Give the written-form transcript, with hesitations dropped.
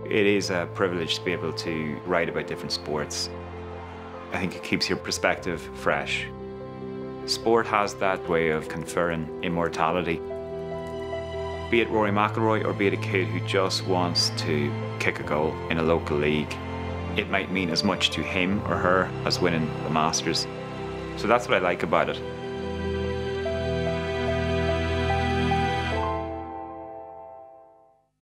It is a privilege to be able to write about different sports. I think it keeps your perspective fresh. Sport has that way of conferring immortality. Be it Rory McIlroy or be it a kid who just wants to kick a goal in a local league, it might mean as much to him or her as winning the Masters. So that's what I like about it.